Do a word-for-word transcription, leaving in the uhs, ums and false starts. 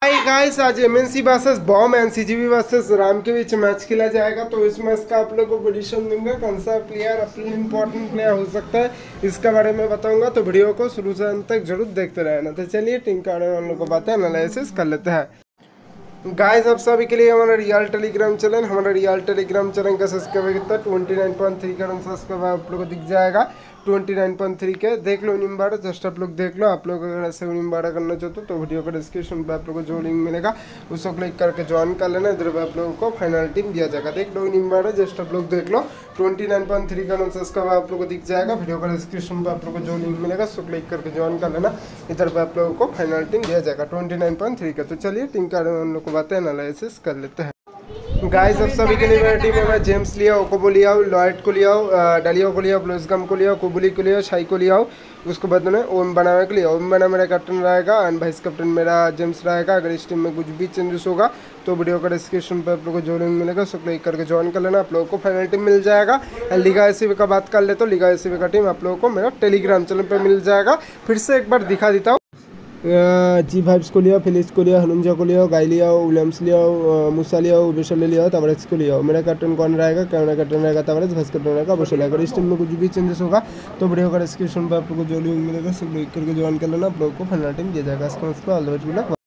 हाय guys, आज MNC versus बॉम एनसीजीबी वर्सेस राम के बीच मैच खेला जाएगा। तो इस मैच का आप लोगों को पोजीशन दूंगा, कौन सा प्लेयर अपनी इंपॉर्टेंट प्लेयर हो सकता है इसके बारे में बताऊंगा। तो वीडियो को शुरू से अंत तक जरूर देखते रहना। तो चलिए टीम के बारे में हम लोग को बातें एनालिसिस कर लेते हैं। गाइस, आप सभी के लिए हमारा रियल टेलीग्राम चैनल हमारा रियल टेलीग्राम चैनल का सब्सक्राइबर कितना ट्वेंटी नाइन पॉइंट थ्री का सब्सक्राइबर आप लोगों को दिख जाएगा। ट्वेंटी नाइन पॉइंट थ्री के देख लो निम्बाड़ा, जस्ट आप लोग देख लो। आप लोग अगर ऐसे निम्बाड़ा करना चाहते हो तो वीडियो का डिस्क्रिप्शन पे आप लोगों को जो लिंक मिलेगा उसको क्लिक करके ज्वाइन कर लेना। इधर पे आप लोगों को फाइनल टीम दिया जाएगा। देख लो निम्बाड़ा, जस्ट आप लोग देख लो। ट्वेंटी नाइन पॉइंट थ्री का सब्सक्राइबर आप लोग को दिख जाएगा। वीडियो का डिस्क्रिप्शन पे आप लोग को जो लिंक मिलेगा उसको क्लिक करके ज्वाइन कर लेना। इधर पे आप लोगों को फाइनल टीम दिया जाएगा ट्वेंटी नाइन पॉइंट थ्री का। तो चलिए टीम का हम लोग को बातें एनालिसिस कर लेते हैं। गाइस, अब सभी के लिए मेरी टीम में मैं जेम्स लिया, ओकोबो लिया, लॉयड को लिया, डालियो को लिया, ब्लूसगम को लिया, कुबुली को लिया, शाई को लिया। उसको बाद में ओम बनावे के लिए ओम बना मेरा कैप्टन रहेगा एंड वाइस कैप्टन मेरा जेम्स रहेगा। अगर इस टीम में कुछ भी चेंजेस होगा तो वीडियो का डिस्क्रिप्शन पर आप लोगों को जो लिंक मिलेगा उसको क्लिक करके ज्वाइन कर लेना। आप लोगों को फाइनल टीम मिल जाएगा। एंड लीगा एसीबी का बात कर ले तो लीगा एसीबी का टीम आप लोगों को मेरा टेलीग्राम चैनल पर मिल जाएगा। फिर से एक बार दिखा देता हूँ। जी फाइव्स को लिया, फिलिस को लिया, हनुंजा को लिया, गाई लिया, विलियम्स लिया, मूसा लिया, उबेशल लिया, तवरेज को लिया। मेरा कैप्टन कौन रहेगा? कैमरा कैप्टन रहेगा तवरेज, वाइस कैप्टन रहेगा उबेशल। अगर इस टीम में कुछ भी चेंजेस होगा तो वीडियो का डिस्क्रिप्शन पर आप लोगों को जो लिंक मिलेगा सब क्लिक करके ज्वाइन कर लेना। आप लोगों को फाइनल टीम दिया जाएगा। इसका मतलब ऑल द बेस्ट।